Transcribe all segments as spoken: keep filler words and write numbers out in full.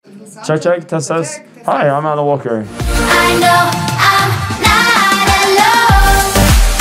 Check, check, test, test. Hi, I'm Alan Walker. I know I'm not alone.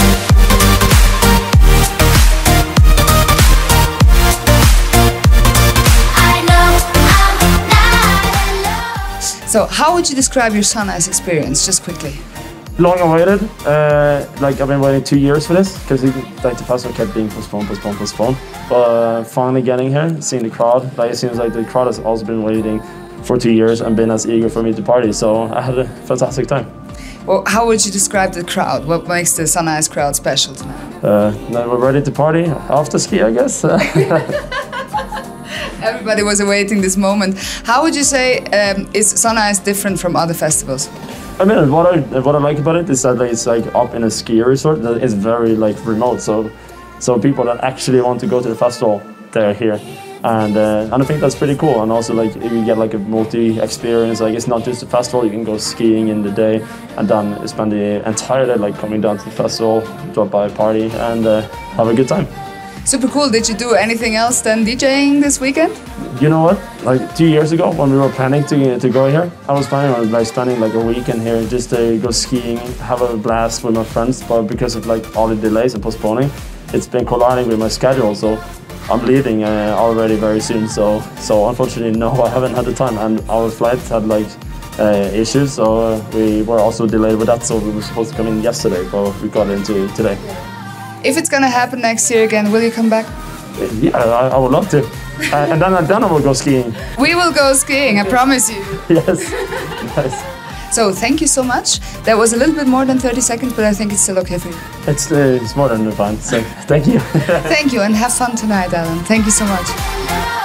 I know I'm not alone. So, how would you describe your SunIce experience, just quickly? Long awaited. Uh, like I've been waiting two years for this because like the festival kept being postponed, postponed, postponed. But uh, finally getting here, seeing the crowd. Like it seems like the crowd has also been waiting for two years and been as eager for me to party. So I had a fantastic time. Well, how would you describe the crowd? What makes the SunIce crowd special tonight? Uh, now we're ready to party after ski, I guess. Everybody was awaiting this moment. How would you say um, is SunIce different from other festivals? I mean, what I what I like about it is that it's like up in a ski resort. That it's very like remote. So, so people that actually want to go to the festival, they're here, and uh, and I think that's pretty cool. And also like you get like a multi experience. Like it's not just a festival. You can go skiing in the day, and then spend the entire day like coming down to the festival, drop by a party, and uh, have a good time. Super cool. Did you do anything else than DJing this weekend? You know what? Like two years ago, when we were planning to to go here, I was planning on like spending like a weekend here just to go skiing, have a blast with my friends. But because of like all the delays and postponing, it's been colliding with my schedule. So I'm leaving uh, already very soon. So so unfortunately, no, I haven't had the time. And our flight had like uh, issues, so uh, we were also delayed with that. So we were supposed to come in yesterday, but we got into today. If it's gonna happen next year again, will you come back? Yeah, I, I would love to. uh, and then, then I will go skiing. We will go skiing, I promise you. Yes. Nice. So thank you so much. That was a little bit more than thirty seconds, but I think it's still okay for you. It's, uh, it's more than fun, so thank you. Thank you, and have fun tonight, Alan. Thank you so much.